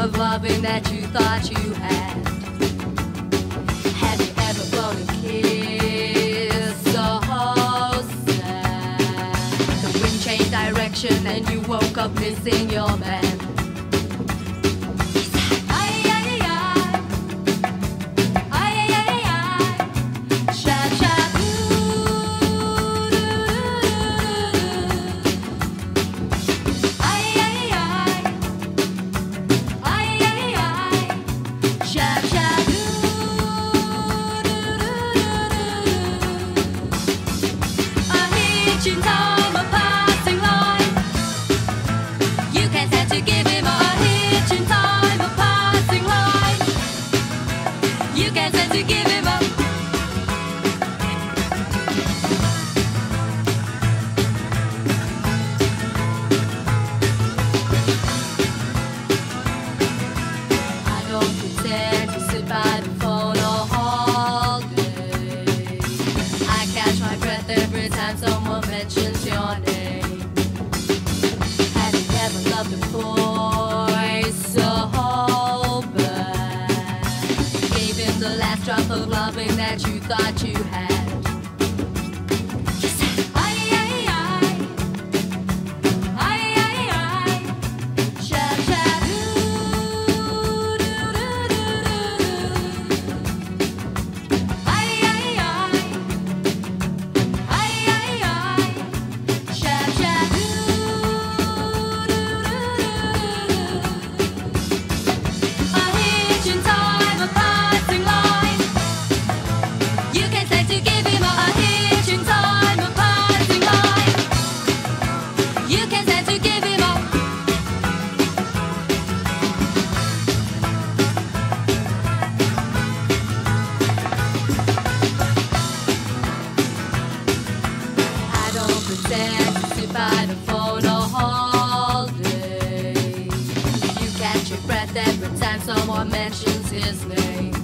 of loving that you thought you had. Have you ever blown a kiss so sad? The wind changed direction and you woke up missing your man. Hitching time, a passing line. You can stand to give him a hitching time, a passing line. You can stand to give him a. I don't pretend to sit by the phone all day. I catch my breath every time someone mentions your name. Have you ever loved a boy so bad? Gave him the last drop of loving that you thought you had. You said, ay, ay, ay. Ay, ay, ay. Sha, sha, doo, doo, doo, doo, doo. Ay, ay, ay. Ay, ay, ay. Sha, sha, doo, doo, doo, doo. A hitching time, a passing line. You can say to give him a hitching time, a passing line. You can say to give him a. I don't pretend to sit by the phone all day. You catch your breath every time someone mentions his name.